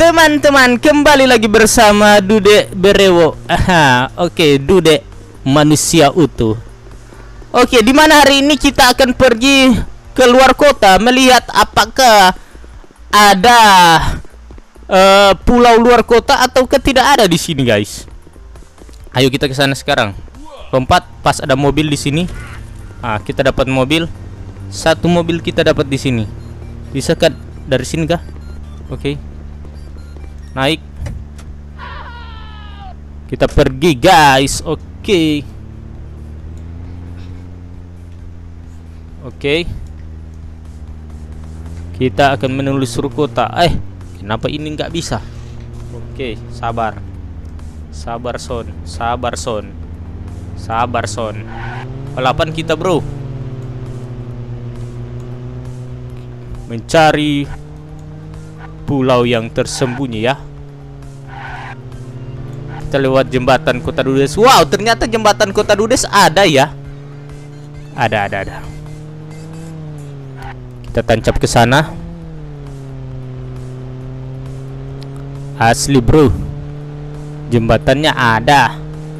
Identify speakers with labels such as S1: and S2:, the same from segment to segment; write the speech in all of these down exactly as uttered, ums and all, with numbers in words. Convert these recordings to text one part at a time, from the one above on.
S1: teman-teman, kembali lagi bersama Dude Berewo. Aha, oke, okay, Dude manusia utuh. Oke, okay, di mana hari ini kita akan pergi ke luar kota melihat apakah ada uh, pulau luar kota atau tidak ada di sini, guys. Ayo kita ke sana sekarang. Lompat, pas ada mobil di sini. Ah, kita dapat mobil. Satu mobil kita dapat di sini. Bisa kan dari sini kah? Oke. Okay. Naik. Kita pergi, guys. Oke. Okay. Oke. Okay. Kita akan menelusuri kota. Eh, kenapa ini nggak bisa? Oke, okay, sabar. Sabar son, sabar son. Sabar son. Balapan kita, bro. Mencari pulau yang tersembunyi ya. Kita lewat jembatan Kota Dudes. Wow, ternyata jembatan Kota Dudes ada ya. Ada, ada, ada. Kita tancap ke sana. Asli, bro. Jembatannya ada.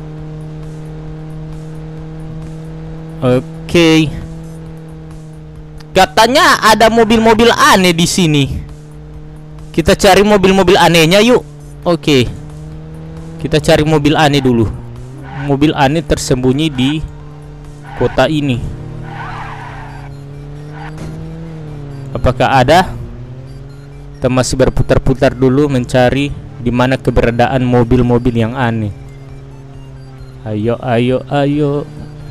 S1: Oke. Okay. Katanya ada mobil-mobil aneh di sini. Kita cari mobil-mobil anehnya yuk. Oke. Kita cari mobil aneh dulu. Mobil aneh tersembunyi di kota ini. Apakah ada? Kita masih berputar-putar dulu mencari di mana keberadaan mobil-mobil yang aneh. Ayo, ayo, ayo.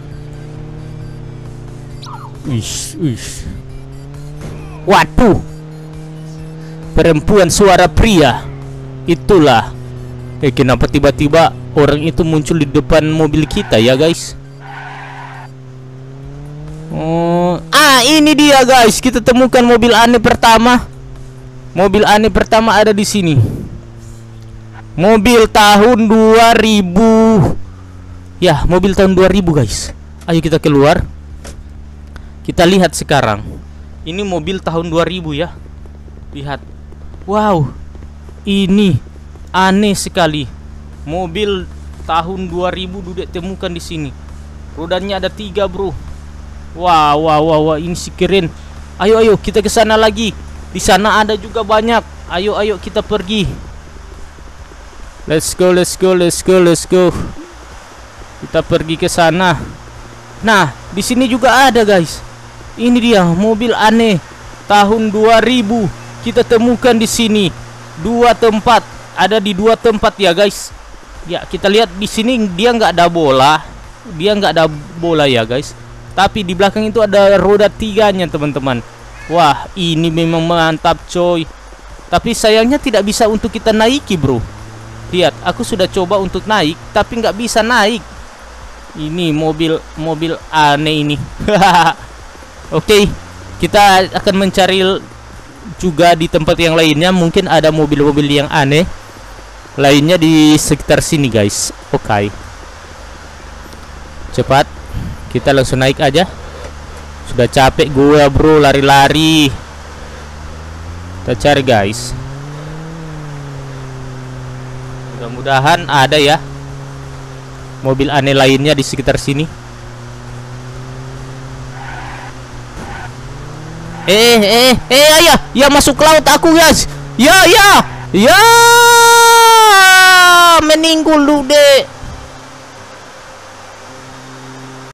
S1: Ish, ish. Waduh. Perempuan suara pria. Itulah. Eh, kenapa tiba-tiba orang itu muncul di depan mobil kita ya, guys? Oh, ah ini dia, guys. Kita temukan mobil aneh pertama. Mobil aneh pertama ada di sini. Mobil tahun dua ribu. Ya, mobil tahun dua ribu, guys. Ayo kita keluar. Kita lihat sekarang. Ini mobil tahun dua ribu ya. Lihat. Wow, ini aneh sekali. Mobil tahun dua ribu Dude temukan di sini. Rodanya ada tiga, bro. Wow, wow, wow, wow, ini sih keren. Ayo, ayo kita ke sana lagi. Di sana ada juga banyak. Ayo, ayo kita pergi. Let's go, let's go, let's go, let's go. Kita pergi ke sana. Nah, di sini juga ada, guys. Ini dia mobil aneh tahun dua ribu. Kita temukan di sini dua tempat, ada di dua tempat ya, guys. Ya, kita lihat di sini dia nggak ada bola, dia nggak ada bola ya, guys. Tapi di belakang itu ada roda tiganya, teman-teman. Wah, ini memang mantap, coy. Tapi sayangnya tidak bisa untuk kita naiki, bro. Lihat, aku sudah coba untuk naik, tapi nggak bisa naik. Ini mobil mobil aneh ini. Oke, okay, kita akan mencari juga di tempat yang lainnya. Mungkin ada mobil-mobil yang aneh lainnya di sekitar sini, guys. Oke, okay. Cepat kita langsung naik aja. Sudah capek gua, bro, lari-lari. Kita cari, guys. Mudah-mudahan ada ya mobil aneh lainnya di sekitar sini. Eh, eh, eh, ayah, ya masuk laut aku, guys. Ya, ya, ya, meninggal lu.